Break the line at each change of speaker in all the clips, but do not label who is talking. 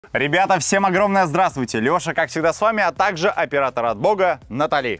Ребята, всем огромное здравствуйте! Леша, как всегда, с вами, а также оператор от Бога Натали.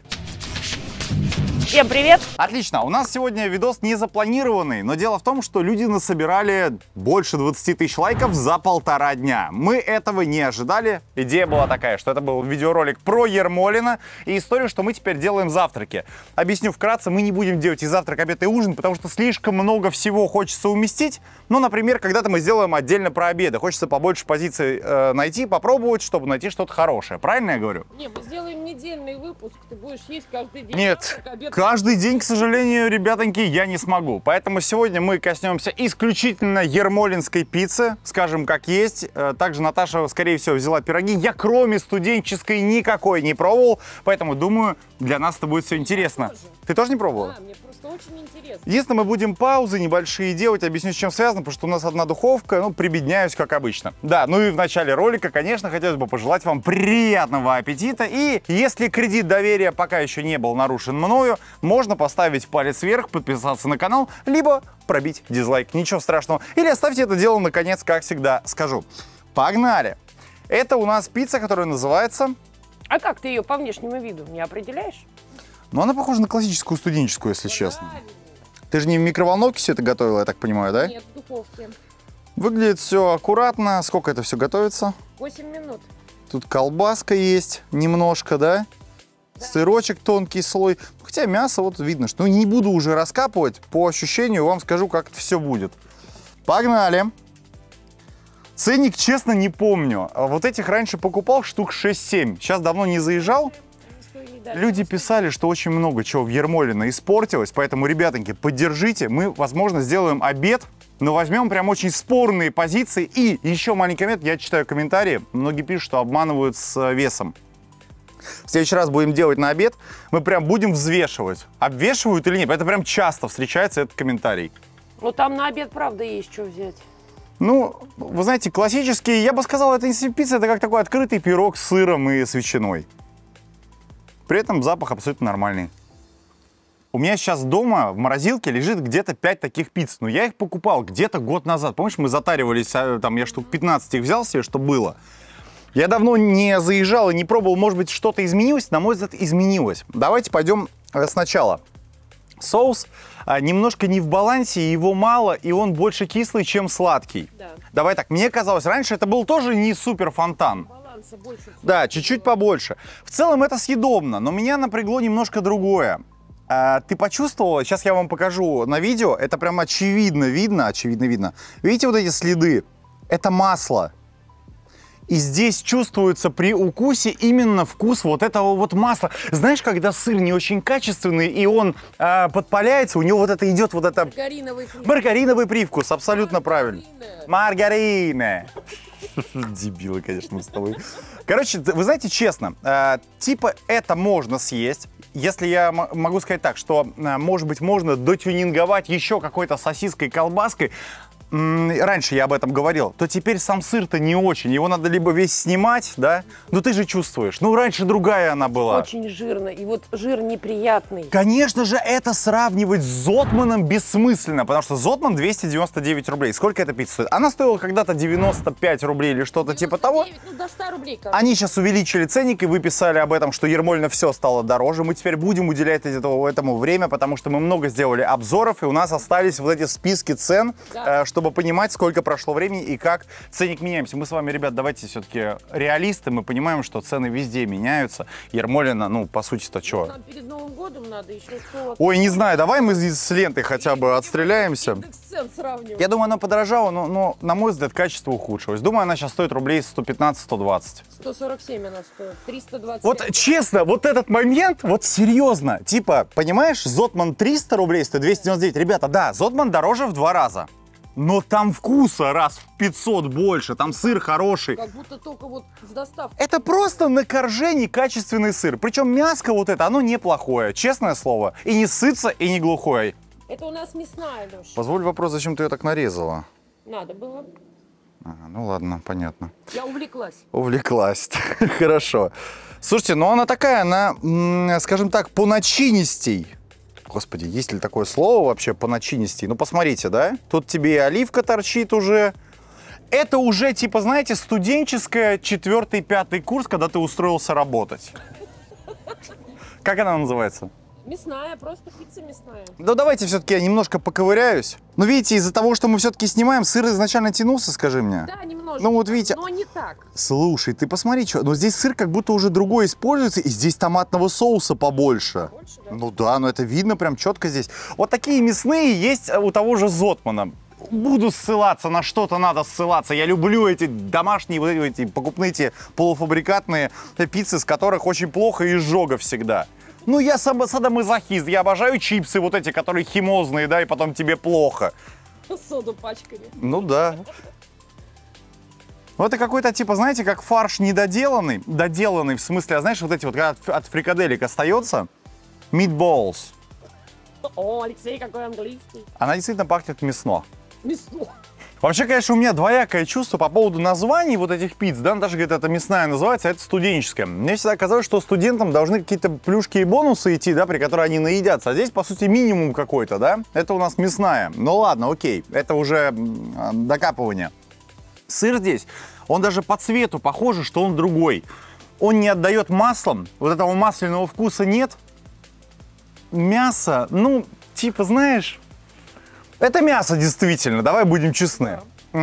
Всем привет!
Отлично, у нас сегодня видос не запланированный, но дело в том, что люди насобирали больше 20 тысяч лайков за 1,5 дня. Мы этого не ожидали. Идея была такая, что это был видеоролик про Ермолино и историю, что мы теперь делаем завтраки. Объясню вкратце, мы не будем делать и завтрак, обед, и ужин, потому что слишком много всего хочется уместить. Ну, например, когда-то мы сделаем отдельно про обеды. Хочется побольше позиций найти, попробовать, чтобы найти что-то хорошее. Правильно я говорю?
Не, мы сделаем недельный выпуск, ты будешь есть каждый день.
Нет,
завтрак, обед.
Каждый день, к сожалению, ребятоньки, я не смогу. Поэтому сегодня мы коснемся исключительно ермолинской пиццы, скажем как есть. Также Наташа, скорее всего, взяла пироги. Я кроме студенческой никакой не пробовал, поэтому думаю, для нас это будет все интересно. Ты тоже не пробовала?
Да, мне просто очень интересно.
Единственное, мы будем паузы небольшие делать, объясню, с чем связано, потому что у нас одна духовка, ну, прибедняюсь, как обычно. Да, ну и в начале ролика, конечно, хотелось бы пожелать вам приятного аппетита. И если кредит доверия пока еще не был нарушен мною, можно поставить палец вверх, подписаться на канал, либо пробить дизлайк, ничего страшного. Или оставьте это дело, наконец, как всегда скажу. Погнали! Это у нас пицца, которая называется...
А как ты ее по внешнему виду не определяешь?
Ну, она похожа на классическую студенческую, если честно.
Правильно.
Ты же не в микроволновке все это готовила, я так понимаю, да?
Нет, в духовке.
Выглядит все аккуратно. Сколько это все готовится?
8 минут.
Тут колбаска есть немножко, да? Сырочек, тонкий слой. Хотя мясо вот видно, что не буду уже раскапывать. По ощущению вам скажу, как это все будет. Погнали! Ценник, честно, не помню. Вот этих раньше покупал штук 6-7. Сейчас давно не заезжал. Люди писали, что очень много чего в Ермолино испортилось, поэтому, ребятоньки, поддержите. Мы, возможно, сделаем обед, но возьмем прям очень спорные позиции. И еще маленький момент, я читаю комментарии, многие пишут, что обманывают с весом. В следующий раз будем делать на обед, мы прям будем взвешивать, обвешивают или нет. Это прям часто встречается этот комментарий.
Ну там на обед, правда, есть что взять.
Ну, вы знаете, классический, я бы сказал, это не пицца, это как такой открытый пирог с сыром и с ветчиной. При этом запах абсолютно нормальный. У меня сейчас дома в морозилке лежит где-то 5 таких пицц. Но я их покупал где-то год назад. Помнишь, мы затаривались, там я штук 15 их взял себе, что было. Я давно не заезжал и не пробовал. Может быть, что-то изменилось? На мой взгляд, изменилось. Давайте пойдем сначала. Соус немножко не в балансе, его мало, и он больше кислый, чем сладкий. Да. Давай так, мне казалось, раньше это был тоже не супер фонтан.
Больше,
да, чуть-чуть побольше. В целом это съедобно, но меня напрягло немножко другое. Ты почувствовала, сейчас я вам покажу на видео, это прям очевидно видно. Видите вот эти следы? Это масло. И здесь чувствуется при укусе именно вкус вот этого вот масла. Знаешь, когда сыр не очень качественный, и он подпаляется, у него вот это идет вот это... Маргариновый привкус, абсолютно правильно. Маргарина. Дебилы, конечно, мы с тобой. Короче, вы знаете, честно, типа это можно съесть. Если я могу сказать так, что, может быть, можно дотюнинговать еще какой-то сосиской, колбаской, раньше я об этом говорил, то теперь сам сыр-то не очень. Его надо либо весь снимать, да? Ну ты же чувствуешь. Ну раньше другая она была.
Очень жирно. И вот жир неприятный.
Конечно же, это сравнивать с Зотманом бессмысленно, потому что Зотман 299 рублей. Сколько эта пицца стоит? Она стоила когда-то 95 рублей или что-то типа того.
Ну до 100 рублей, короче.
Они сейчас увеличили ценник, и вы писали об этом, что Ермолино все стало дороже. Мы теперь будем уделять этому время, потому что мы много сделали обзоров, и у нас остались вот эти списки цен, да. Чтобы понимать, сколько прошло времени и как ценник меняется. Мы с вами, ребят, давайте все-таки реалисты. Мы понимаем, что цены везде меняются. Ермолино, ну, по сути-то, что?
Нам перед Новым годом надо еще что-то...
Ой, не знаю, давай мы с лентой хотя бы отстреляемся. Я думаю, она подорожала, но, на мой взгляд, качество ухудшилось. Думаю, она сейчас стоит рублей 115-120.
147 она стоит, 320.
Вот честно, вот этот момент, вот серьезно, типа, понимаешь, Зотман 300 рублей стоит, 299. Ребята, да, Зотман дороже в 2 раза. Но там вкуса раз в 500 больше, там сыр хороший.
Как будто только вот с доставкой.
Это просто на корже некачественный сыр. Причем мяско вот это, оно неплохое, честное слово. И не сытся, и не глухое.
Это у нас мясная, Леша.
Позволь вопрос, зачем ты ее так нарезала?
Надо было.
Ага, ну ладно, понятно.
Я увлеклась.
Увлеклась, хорошо. Слушайте, ну она такая, она, скажем так, по начинистей. Господи, есть ли такое слово вообще по начинистей? Ну, посмотрите, да? Тут тебе и оливка торчит уже, Это уже, типа, знаете, студенческая 4-5 курс, когда ты устроился работать. Как она называется?
Мясная, просто пицца мясная.
Ну, давайте все-таки я немножко поковыряюсь. Но видите, из-за того, что мы все-таки снимаем, сыр изначально тянулся, скажи мне.
Да, немножко.
Ну, вот видите.
Но не так.
Слушай, ты посмотри, что. Но здесь сыр как будто уже другой используется, и здесь томатного соуса побольше.
Больше, да?
Ну да, но это видно прям четко здесь. Вот такие мясные есть у того же Зотмана. Буду ссылаться, на что-то надо ссылаться. Я люблю эти домашние, вот эти покупные, эти полуфабрикатные пиццы, с которых очень плохо изжога всегда. Ну, я садомазохист, я обожаю чипсы вот эти, которые химозные, да, и потом тебе плохо.
Соду пачками.
Ну да. Ну, это какой-то, типа, знаете, как фарш недоделанный. Доделанный, в смысле, а знаешь, вот эти вот, когда от фрикаделек остается, meatballs.
О, Алексей, какой английский.
Она действительно пахнет мясно.
Мясно.
Вообще, конечно, у меня двоякое чувство по поводу названий вот этих пиц. Да, даже говорит, это мясная называется, а это студенческая. Мне всегда казалось, что студентам должны какие-то плюшки и бонусы идти, да, при которых они наедятся. А здесь, по сути, минимум какой-то, да? Это у нас мясная. Ну ладно, окей, это уже докапывание. Сыр здесь, он даже по цвету похоже, что он другой. Он не отдает маслом, вот этого масляного вкуса нет. Мясо, ну, типа, знаешь... Это мясо, действительно, давай будем честны.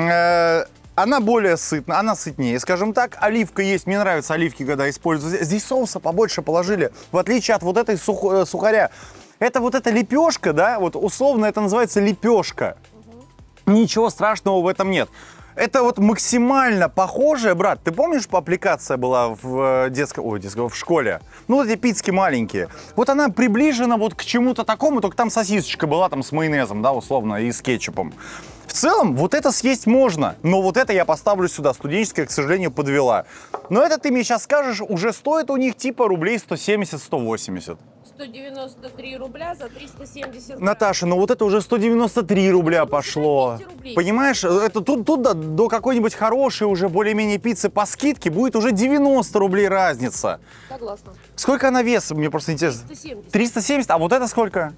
Она более сытная, она сытнее, скажем так. Оливка есть, мне нравятся оливки, когда используют. Здесь соуса побольше положили, в отличие от вот этой сухаря. Это вот эта лепешка, да, вот условно это называется лепешка. Ничего страшного в этом нет. Это вот максимально похожее, брат. Ты помнишь, аппликация была в в школе? Ну, вот эти пиццы маленькие. Вот она приближена вот к чему-то такому, только там сосисочка была там с майонезом, да, условно, и с кетчупом. В целом, вот это съесть можно, но вот это я поставлю сюда. Студенческая, к сожалению, подвела. Но это ты мне сейчас скажешь, уже стоит у них типа рублей 170-180.
193 рубля за 370
Наташа, ну вот это уже 193 рубля пошло.
рублей.
Понимаешь, это тут до какой-нибудь хорошей уже более-менее пиццы по скидке будет уже 90 рублей разница.
Согласна.
Сколько она вес? Мне просто интересно.
370.
370, а вот это сколько?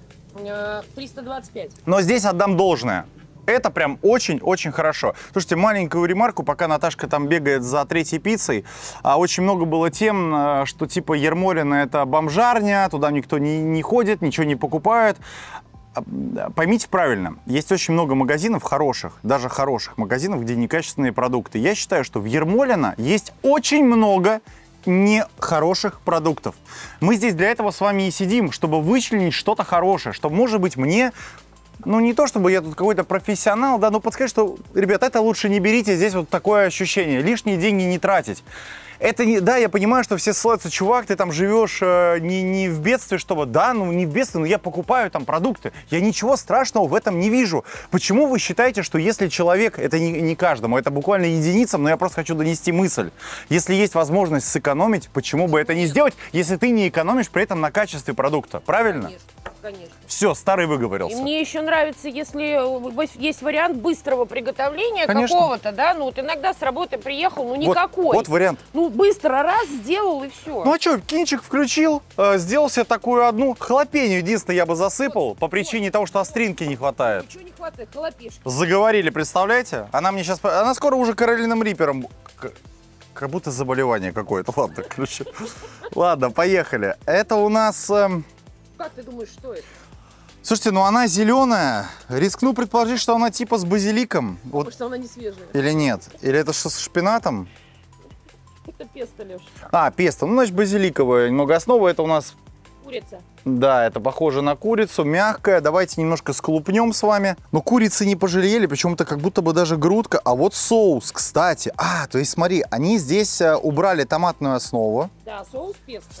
325.
Но здесь отдам должное. Это прям очень-очень хорошо. Слушайте, маленькую ремарку, пока Наташка там бегает за третьей пиццей. Очень много было тем, что типа Ермолино это бомжарня, туда никто не ходит, ничего не покупает. Поймите правильно, есть очень много магазинов хороших, даже хороших магазинов, где некачественные продукты. Я считаю, что в Ермолино есть очень много нехороших продуктов. Мы здесь для этого с вами и сидим, чтобы вычленить что-то хорошее, чтобы, может быть, мне... Ну, не то, чтобы я тут какой-то профессионал, да, но подсказать, что, ребят, это лучше не берите, здесь вот такое ощущение, лишние деньги не тратить. Это не, да, я понимаю, что все ссылаются, чувак, ты там живешь не в бедствии, чтобы, да, ну не в бедствии, но я покупаю там продукты. Я ничего страшного в этом не вижу. Почему вы считаете, что если человек, это не каждому, это буквально единицам, но я просто хочу донести мысль. Если есть возможность сэкономить, почему бы это не сделать, если ты не экономишь при этом на качестве продукта, правильно?
Конечно, конечно.
Все, старый выговорился.
И мне еще нравится, если есть вариант быстрого приготовления
Конечно.
какого-то, да, ну вот иногда с работы приехал, ну никакой.
Вот вариант.
Ну быстро раз сделал и все.
Ну а что, кинчик включил, сделал себе такую одну халапеньо, единственное, я бы засыпал по причине того, что остринки не хватает.
Ничего не хватает, халапешки.
Заговорили, представляете? Она мне сейчас, она скоро уже Каролином Рипером, как будто заболевание какое-то. Ладно, короче. Ладно, поехали. Это у нас...
Как ты думаешь, что это?
Слушайте, ну она зеленая. Рискну предположить, что она типа с базиликом.
Потому
Вот.
что она не свежая.
Или нет? Или это что, с шпинатом?
Это песто, Леш.
Песто. Ну, значит, базиликовая. Немного основа. Это у нас...
Курица.
Да, это похоже на курицу, мягкая. Давайте немножко сколупнем с вами. Но курицы не пожалели, почему-то как будто бы даже грудка. А вот соус, кстати. То есть смотри, они здесь убрали томатную основу.
Да, соус песто.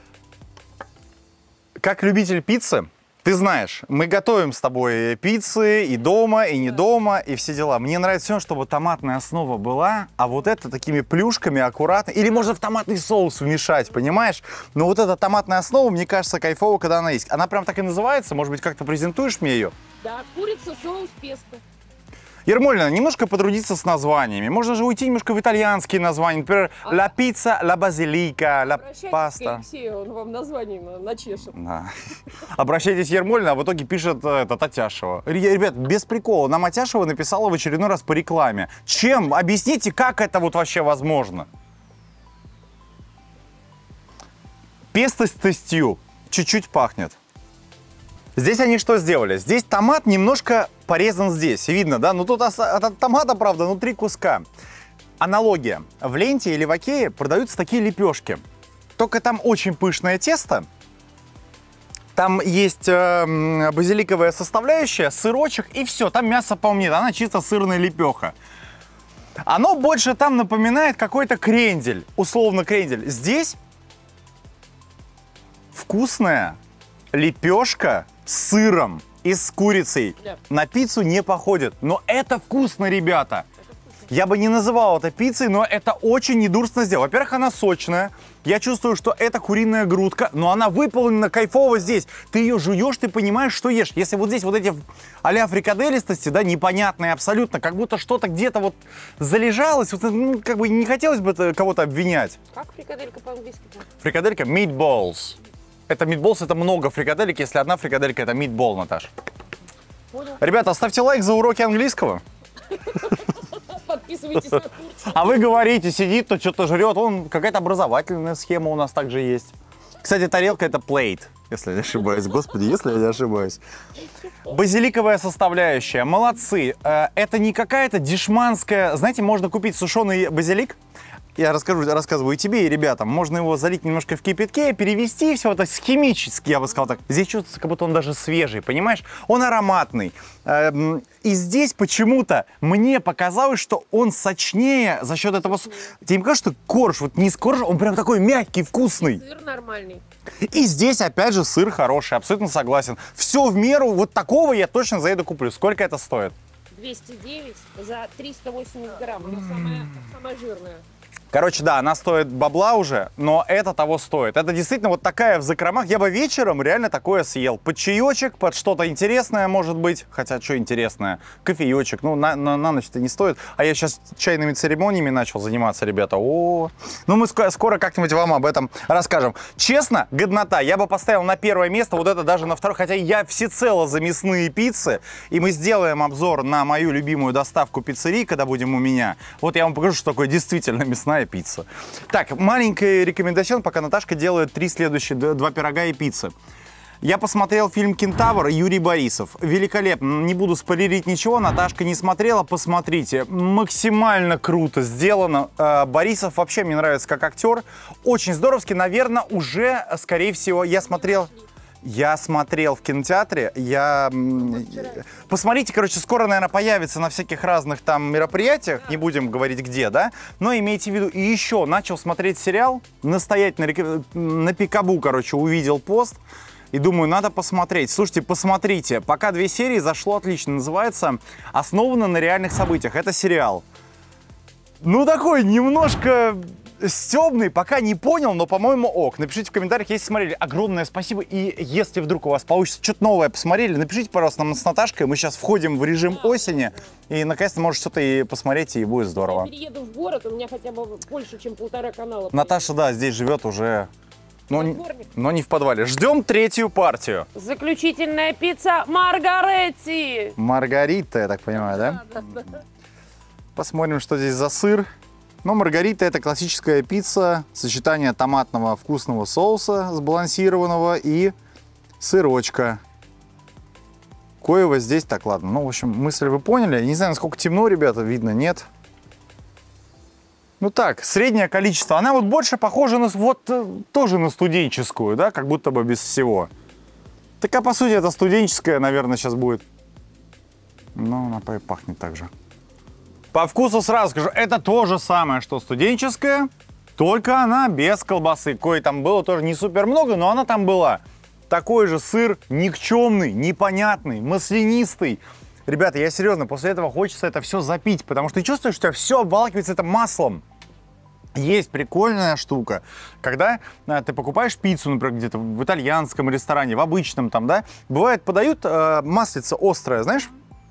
Как любитель пиццы, ты знаешь, мы готовим с тобой пиццы и дома, и не дома, и все дела. Мне нравится все, чтобы томатная основа была, а вот это такими плюшками аккуратно. Или можно в томатный соус вмешать, понимаешь? Но вот эта томатная основа, мне кажется, кайфово, когда она есть. Она прям так и называется? Может быть, как-то презентуешь мне ее?
Да, курица, соус песто.
Ермолина, немножко потрудиться с названиями. Можно же уйти немножко в итальянские названия. Например, ла пицца, ла базилика, ла паста.
К Алексею, он вам название начешет.
Да. Обращайтесь, Ермолина, а в итоге пишет Атяшева. Ребят, без прикола, нам Атяшева написала в очередной раз по рекламе. Чем? Объясните, как это вот вообще возможно? Пестостью чуть-чуть пахнет. Здесь они что сделали? Здесь томат немножко порезан здесь. Видно, да? Ну тут от томата, правда, 3 куска. Аналогия. В ленте или в Окее продаются такие лепешки. Только там очень пышное тесто. Там есть базиликовая составляющая, сырочек и все. Там мясо, по-моему, нет. Она чисто сырная лепеха. Оно больше там напоминает какой-то крендель. Условно крендель. Здесь вкусная лепешка с сыром и с курицей.
Да.
На пиццу не походит, но это вкусно, ребята. Я бы не называл это пиццей, но это очень недурственно сделано. Во-первых, она сочная. Я чувствую, что это куриная грудка, но она выполнена кайфово здесь. Ты ее жуешь, ты понимаешь, что ешь. Если вот здесь вот эти а-ля фрикаделистости, да, непонятные абсолютно, как будто что-то где-то вот залежалось, вот, ну, как бы не хотелось бы кого-то обвинять.
Как фрикаделька по-английски?
Фрикаделька meatballs. Это meatballs, это много фрикаделек. Если одна фрикаделька, это meatball, Наташ.
Понял.
Ребята, ставьте лайк за уроки английского.
Подписывайтесь на курс.
А вы говорите, сидит, то что-то жрет. Вон какая-то образовательная схема у нас также есть. Кстати, тарелка это plate, если я не ошибаюсь. Господи, если я не ошибаюсь. Базиликовая составляющая. Молодцы. Это не какая-то дешманская... Знаете, можно купить сушеный базилик. Я рассказываю и тебе, и ребятам. Можно его залить немножко в кипятке, перевести, все это схимически, я бы сказал так. Здесь чувствуется, как будто он даже свежий, понимаешь? Он ароматный. И здесь почему-то мне показалось, что он сочнее за счет этого... Тебе не кажется, что корж, вот низ коржа, он прям такой мягкий, вкусный.
Сыр нормальный.
И здесь, опять же, сыр хороший, абсолютно согласен. Все в меру, вот такого я точно заеду куплю. Сколько это стоит?
209 за 380 грамм. Она самая жирная.
Короче, да, она стоит бабла уже, но это того стоит. Это действительно вот такая в закромах. Я бы вечером реально такое съел. Под чаечек, под что-то интересное, может быть. Хотя, что интересное? Кофеечек. Ну, на ночь-то не стоит. А я сейчас чайными церемониями начал заниматься, ребята. О, ну мы скоро как-нибудь вам об этом расскажем. Честно, годнота. Я бы поставил на первое место, вот это даже на второе. Хотя я всецело за мясные пиццы. И мы сделаем обзор на мою любимую доставку пиццерии, когда будем у меня. Вот я вам покажу, что такое действительно мясная пицца. Так, маленькая рекомендация, пока Наташка делает 3 следующие, 2 пирога и пиццы. Я посмотрел фильм «Кентавр», Юрий Борисов. Великолепно. Не буду спойлерить ничего. Наташка не смотрела, посмотрите. Максимально круто сделано. Борисов вообще мне нравится как актер. Очень здоровски. Наверное, уже, скорее всего, я смотрел в кинотеатре. Посмотрите, короче, скоро, наверное, появится на всяких разных там мероприятиях. Не будем говорить где, да? Но имейте в виду. И еще начал смотреть сериал. Настоятельно на Пикабу, короче, увидел пост. И думаю, надо посмотреть. Слушайте, посмотрите. Пока 2 серии, зашло отлично. Называется «Основано на реальных событиях». Это сериал. Ну, такой немножко... стебный, пока не понял, но, по-моему, ок. Напишите в комментариях, если смотрели. Огромное спасибо. И если вдруг у вас получится что-то новое посмотрели, напишите, пожалуйста, нам с Наташкой. Мы сейчас входим в режим осени. И, наконец-то, может, что-то и посмотреть, и будет здорово.
Я перееду в город, у меня хотя бы больше, чем 1,5 канала.
Наташа, да, здесь живет уже, но не в подвале. Ждем 3-ю партию.
Заключительная пицца Маргаретти.
Маргарита, я так понимаю, да?
Да.
Посмотрим, что здесь за сыр. Но маргарита — это классическая пицца, сочетание томатного вкусного соуса сбалансированного и сырочка. Коего здесь так, ладно. Ну, в общем, мысль вы поняли. Я не знаю, насколько темно, ребята, видно, нет. Ну так, среднее количество. Она вот больше похожа на, вот, тоже на студенческую, да, как будто бы без всего. Так, а по сути, это студенческая, наверное, сейчас будет. Но она пахнет так же. По вкусу сразу скажу, это то же самое, что студенческая, только она без колбасы. Кое там было тоже не супер много, но она там была. Такой же сыр никчемный, непонятный, маслянистый. Ребята, я серьезно, после этого хочется это все запить, потому что ты чувствуешь, что все обволакивается это маслом. Есть прикольная штука, когда ты покупаешь пиццу, например, где-то в итальянском ресторане, в обычном там, да, бывает подают маслица острое, знаешь?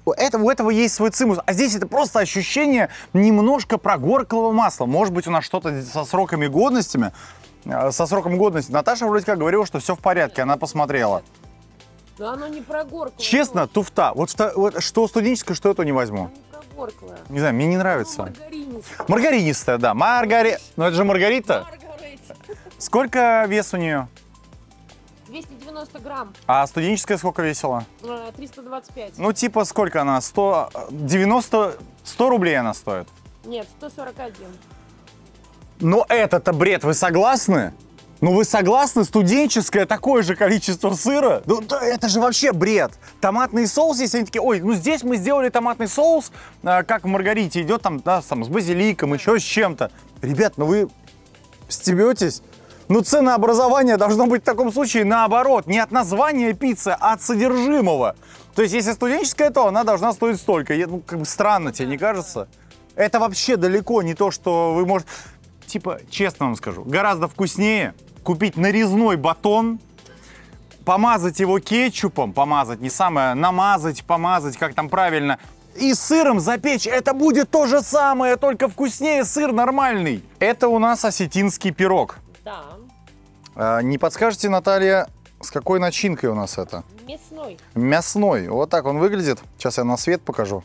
у этого есть свой цимус. А здесь это просто ощущение немножко прогорклого масла. Может быть, у нас что-то со сроками годностями. Со сроком годности. Наташа вроде как говорила, что все в порядке, она посмотрела.
Но оно не прогорклое.
Честно, туфта. Вот что студенческое, что это не возьму.
Оно не прогорклое.
Не знаю, мне не нравится.
Маргаринистое.
Маргаринистая, да. Ну это же маргарита.
Маргарита.
Сколько вес у нее?
290 грамм.
А студенческая сколько весила?
325.
Ну типа сколько она? 100 рублей она стоит.
Нет, 141.
Но это-то бред, вы согласны? Ну вы согласны? Студенческое такое же количество сыра? Ну да, это же вообще бред. Томатный соус, если они такие, ой, ну здесь мы сделали томатный соус, как в маргарите, идет там, да, там с базиликом, еще с чем-то. Ребят, ну вы стебетесь? Ну ценообразование должно быть в таком случае наоборот. Не от названия пиццы, а от содержимого. То есть если студенческая, то она должна стоить столько. Ну как бы странно, тебе не кажется? Это вообще далеко не то, что вы можете... Типа, честно вам скажу, гораздо вкуснее купить нарезной батон, помазать его кетчупом, помазать, не самое, намазать, помазать, как там правильно, и сыром запечь. Это будет то же самое, только вкуснее, сыр нормальный. Это у нас осетинский пирог.
Да.
Не подскажете, Наталья, с какой начинкой у нас это?
Мясной.
Мясной. Вот так он выглядит. Сейчас я на свет покажу.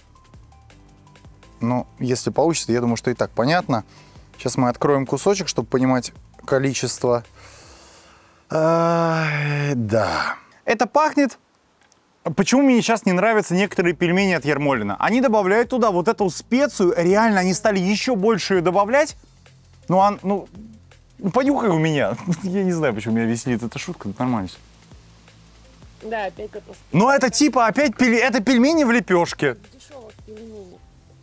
Ну, если получится, я думаю, что и так понятно. Сейчас мы откроем кусочек, чтобы понимать количество. Да. Это пахнет... Почему мне сейчас не нравятся некоторые пельмени от Ермолино? Они добавляют туда вот эту специю. Реально, они стали еще больше ее добавлять. Ну, понюхай у меня. Я не знаю, почему меня веселит эта шутка. Это нормально.
Да, опять это.
Но это типа опять это пельмени в лепешке.
Дешевых пельменей.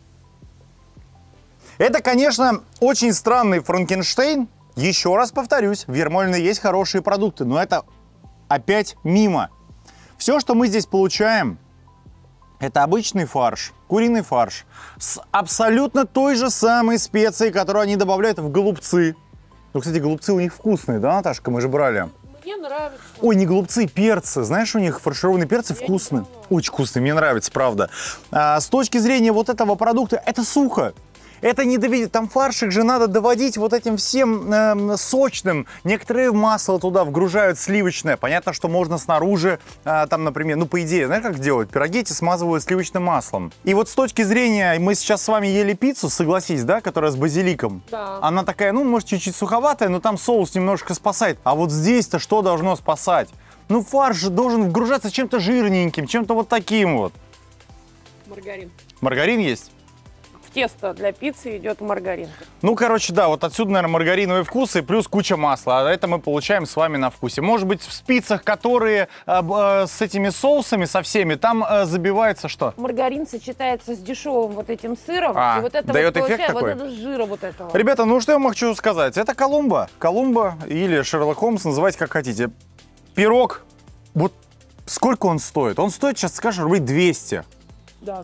Это, конечно, очень странный Франкенштейн. Еще раз повторюсь, в Ермолино есть хорошие продукты, но это опять мимо. Все, что мы здесь получаем, это обычный фарш, куриный фарш, с абсолютно той же самой специей, которую они добавляют в голубцы. Ну, кстати, голубцы у них вкусные, да, Наташка? Мы же брали.
Мне нравится.
Ой, не голубцы, перцы. Знаешь, у них фаршированные перцы вкусные. Очень вкусные, мне нравится, правда. С точки зрения вот этого продукта, это сухо. Это не доведет. Там фаршик же надо доводить вот этим всем сочным. Некоторые масло туда вгружают сливочное. Понятно, что можно снаружи, там, например, ну, по идее, знаешь, как делают? Пироги эти смазывают сливочным маслом. И вот с точки зрения, мы сейчас с вами ели пиццу, согласись, да, которая с базиликом.
Да.
Она такая, ну, может, чуть-чуть суховатая, но там соус немножко спасает. А вот здесь-то что должно спасать? Ну, фарш же должен вгружаться чем-то жирненьким, чем-то вот таким вот.
Маргарин.
Маргарин есть?
В тесто для пиццы идет маргарин.
Ну, короче, да, вот отсюда, наверное, маргариновый вкус и плюс куча масла. А это мы получаем с вами на вкусе. Может быть, в спицах, которые с этими соусами, со всеми, там забивается что?
Маргарин сочетается с дешевым вот этим сыром.
А,
И вот это
дает
вот
эффект
получается,
такой?
вот это жира вот этого.
Ребята, ну что я хочу сказать? Это Колумба. Колумба или Шерлок Холмс, называйте как хотите. Пирог, вот сколько он стоит? Он стоит, сейчас скажешь, рублей 200.
Да.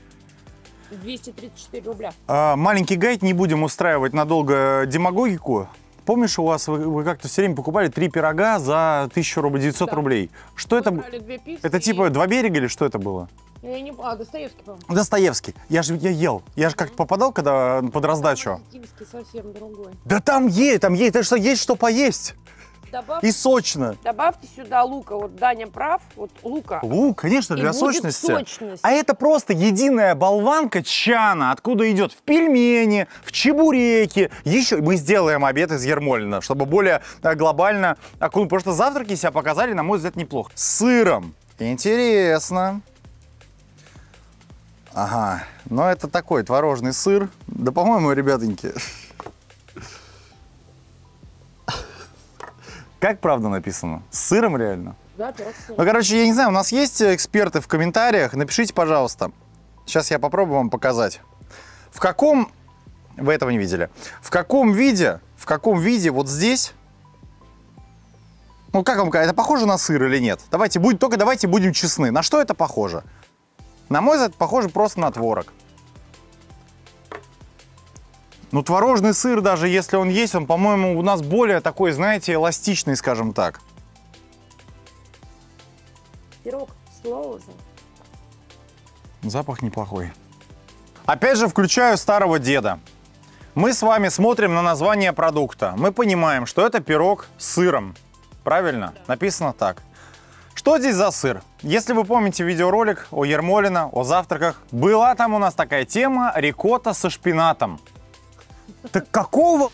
234 рубля.
Маленький гайд, не будем устраивать надолго демагогику. Помнишь, у вас вы как-то все время покупали 3 пирога за 1000 рублей, 900
Да.
рублей? Что это?
Брали 2 пиццы
Это типа
и-
2 берега или что это было?
Я не... Достоевский, по-моему.
Достоевский. Я ел. Я же как-то попадал, когда под раздачу.
Осетинский совсем другой.
Да там есть, это что, есть что поесть. И сочно.
Добавьте сюда лука. Вот Даня прав. Вот лука.
Лук, конечно,
И
для
будет
сочности.
сочность.
А это просто единая болванка чана, откуда идет в пельмени, в чебуреки. Еще мы сделаем обед из Ермолино, чтобы более глобально окунуть. Потому что завтраки себя показали, на мой взгляд, неплохо. С сыром. Интересно. Ага, но это такой творожный сыр. Да, по-моему, ребятоньки. Как правда написано? С сыром реально?
Да, пирог с сыром.
Ну, короче, я не знаю, у нас есть эксперты в комментариях. Напишите, пожалуйста. Сейчас я попробую вам показать. В каком... Вы этого не видели. В каком виде вот здесь... Ну, как вам кажется, это похоже на сыр или нет? Давайте будем честны. На что это похоже? На мой взгляд, похоже просто на творог. Ну, творожный сыр, даже если он есть, он, по-моему, у нас более такой, знаете, эластичный, скажем так.
Пирог с лоузом.
Запах неплохой. Опять же включаю старого деда. Мы с вами смотрим на название продукта. Мы понимаем, что это пирог с сыром. Правильно? Написано так. Что здесь за сыр? Если вы помните видеоролик о Ермолино, о завтраках, была там у нас такая тема рикотта со шпинатом. Так какого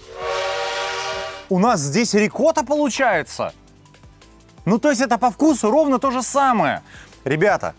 у нас здесь рикотта получается? Ну, то есть это по вкусу ровно то же самое. Ребята,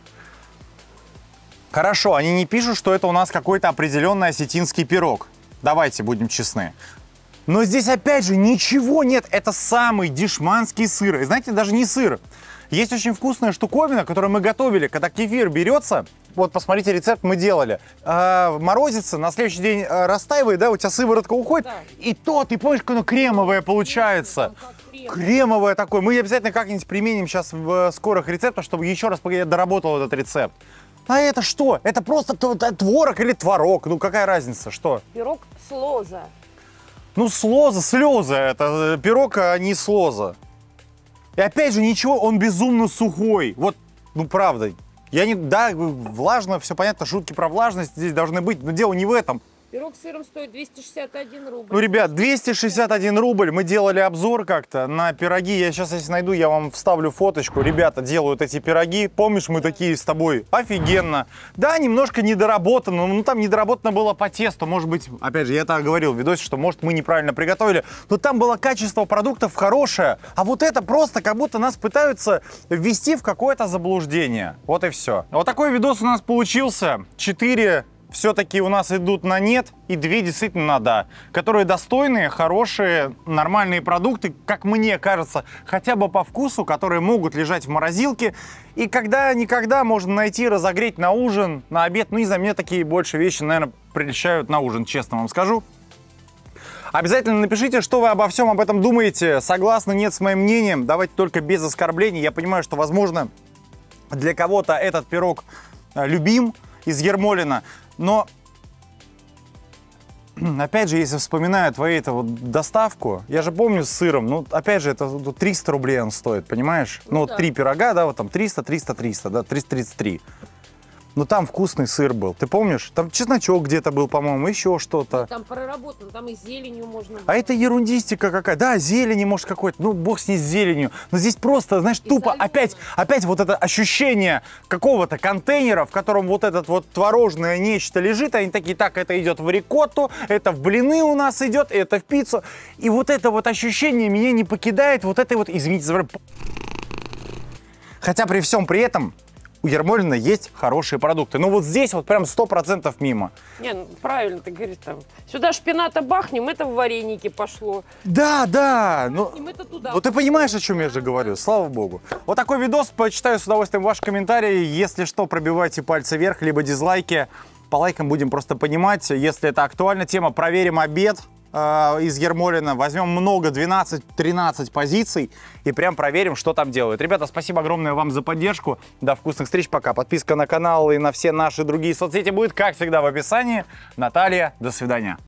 хорошо, они не пишут, что это у нас какой-то определенный осетинский пирог. Давайте будем честны. Но здесь опять же ничего нет. Это самый дешманский сыр. И знаете, даже не сыр. Есть очень вкусная штуковина, которую мы готовили, когда кефир берется. Вот, посмотрите, рецепт мы делали. Морозится, на следующий день растаивает, да, у тебя сыворотка уходит. Да. И то, ты помнишь, как оно кремовое получается? Кремовое такое. Мы обязательно как-нибудь применим сейчас в скорых рецептах, чтобы еще раз я доработал этот рецепт. А это что? Это просто творог или творог? Ну, какая разница, что?
Пирог с лоза.
Ну, слезы. Это пирог, а не с лоза. И опять же, ничего, он безумно сухой. Вот, ну, правда. Да, влажно, все понятно, шутки про влажность здесь должны быть, но дело не в этом.
Пирог с сыром стоит 261 рубль.
Ну, ребят, 261 рубль. Мы делали обзор как-то на пироги. Я сейчас, если найду, я вам вставлю фоточку. Ребята делают эти пироги. Помнишь, мы такие с тобой? Офигенно. Да, немножко недоработано. Ну, там недоработано было по тесту. Может быть, опять же, я так говорил в видосе, что, может, мы неправильно приготовили. Но там было качество продуктов хорошее. А вот это просто как будто нас пытаются ввести в какое-то заблуждение. Вот и все. Вот такой видос у нас получился. 4 все-таки у нас идут на нет, и 2 действительно на да, которые достойные, хорошие, нормальные продукты, как мне кажется, хотя бы по вкусу, которые могут лежать в морозилке, и когда-никогда можно найти, разогреть на ужин, на обед. Ну, не знаю, мне такие больше вещи, наверное, прельщают на ужин, честно вам скажу. Обязательно напишите, что вы обо всем об этом думаете, согласны, нет с моим мнением, давайте только без оскорблений. Я понимаю, что, возможно, для кого-то этот пирог любим из Ермолино. Но, опять же, если вспоминаю твою вот доставку, я же помню с сыром, ну, опять же, это 300 рублей он стоит, понимаешь? Ну,
да.
3 пирога, да, вот там 300, 300, 300, да, 333. Но там вкусный сыр был, ты помнишь? Там чесночок где-то был, по-моему, еще что-то.
Там проработано, там и зеленью можно было.
А это ерундистика какая. Да, зелени, может, какой-то, ну, бог с ней с зеленью. Но здесь просто, знаешь, и тупо опять вот это ощущение какого-то контейнера, в котором вот этот вот творожное нечто лежит. Они такие, так, это идет в рикотту, это в блины у нас идет, это в пиццу. И вот это вот ощущение меня не покидает, вот это вот, извините за... Хотя при всем при этом у Ермолино есть хорошие продукты. Но вот здесь вот прям 100% мимо.
Не, ну, правильно ты говоришь, там. Сюда шпината бахнем, это в вареники пошло.
Да. Ну,
это туда.
Вот ты понимаешь, о чем я же говорю, слава богу. Вот такой видос, почитаю с удовольствием ваши комментарии. Если что, пробивайте пальцы вверх, либо дизлайки. По лайкам будем просто понимать, если это актуальна тема. Проверим обед из Ермолино, возьмем много, 12-13 позиций и прям проверим, что там делают. Ребята, спасибо огромное вам за поддержку. До вкусных встреч, пока. Подписка на канал и на все наши другие соцсети будет, как всегда, в описании. Наталья, до свидания.